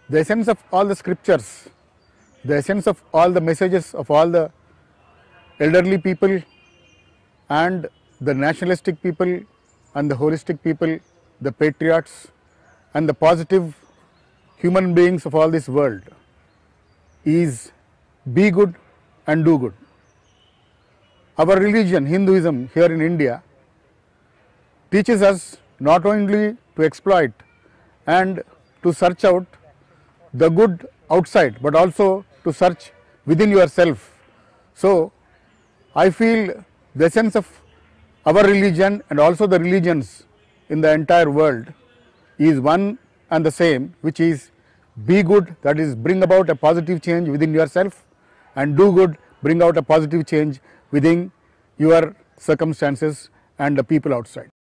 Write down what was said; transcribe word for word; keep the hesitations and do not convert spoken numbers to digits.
The essence of all the scriptures, the essence of all the messages of all the elderly people and the nationalistic people and the holistic people, the patriots and the positive human beings of all this world is be good and do good. Our religion, Hinduism, here in India teaches us not only to exploit and to search out the good outside, but also to search within yourself. So, I feel the essence of our religion and also the religions in the entire world is one and the same, which is be good, that is bring about a positive change within yourself, and do good, bring out a positive change within your circumstances and the people outside.